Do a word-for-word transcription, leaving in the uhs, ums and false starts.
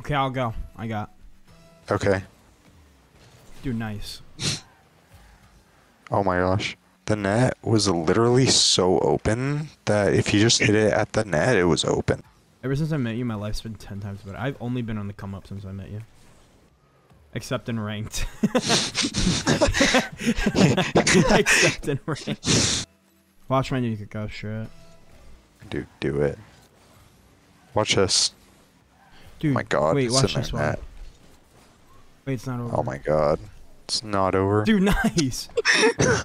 Okay, I'll go. I got. Okay. Dude, nice. Oh my gosh. The net was literally so open that if you just hit it at the net, it was open. Ever since I met you, my life's been ten times better. I've only been on the come up since I met you. Except in ranked. Except in ranked. Watch my new go shit. Dude, do it. Watch this. Dude, oh my god. wait, it's watch in this their one. net. Wait, it's not over. Oh my god. It's not over. Dude, nice.